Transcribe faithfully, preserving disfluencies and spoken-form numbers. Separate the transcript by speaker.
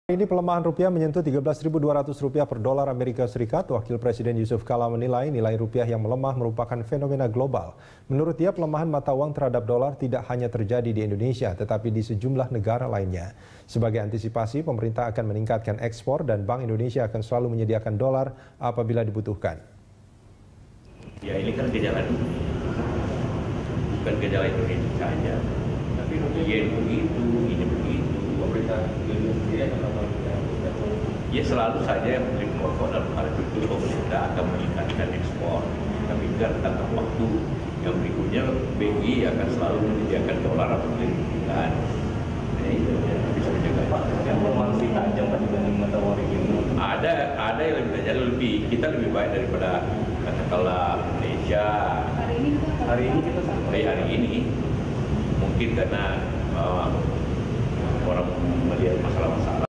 Speaker 1: Ini pelemahan rupiah menyentuh tiga belas ribu dua ratus rupiah per dolar Amerika Serikat. Wakil Presiden Yusuf Kala menilai nilai rupiah yang melemah merupakan fenomena global. Menurut dia, pelemahan mata uang terhadap dolar tidak hanya terjadi di Indonesia, tetapi di sejumlah negara lainnya. Sebagai antisipasi, pemerintah akan meningkatkan ekspor dan Bank Indonesia akan selalu menyediakan dolar apabila dibutuhkan.
Speaker 2: Ya, ini kan gejala dunia, bukan gejala Indonesia saja. Tapi yen begitu, ini begitu. Pemerintah Indonesia ya selalu saja yang menjadi pokok dalam hal itu pemerintah akan meningkatkan ekspor. Tapi kan tentang waktu yang berikutnya B I akan selalu menyediakan dolar apabila dibutuhkan. Nah, itu yang bisa menjaga.
Speaker 3: Yang lebih tajam dibanding mata uang regional.
Speaker 2: Ada ada yang lebih tajam, lebih kita lebih baik daripada katakanlah Malaysia.
Speaker 3: Hari ini hari ini kita
Speaker 2: sampai hari ini mungkin karena uh, orang melihat masalah-masalah